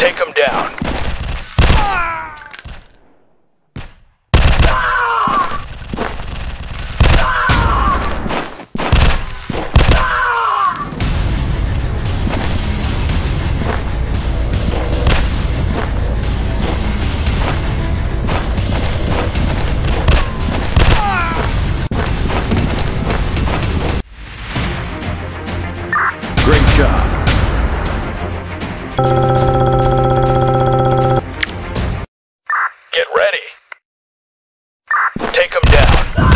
Take him down. Great job. Get ready. Take him down.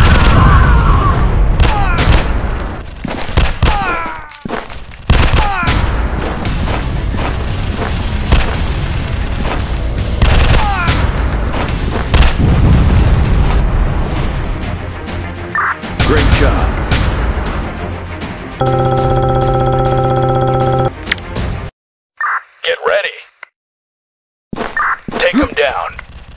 Great job. Get ready. Take him down.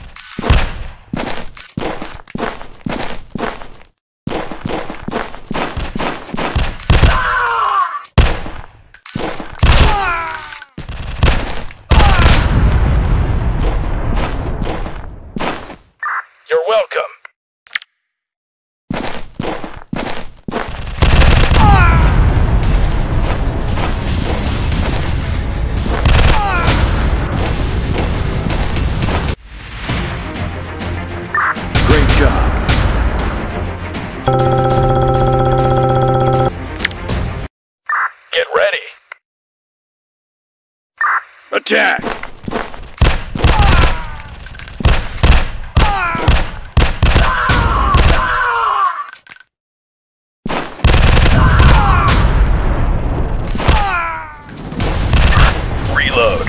You're welcome. Great job. Get ready. Attack. Reload.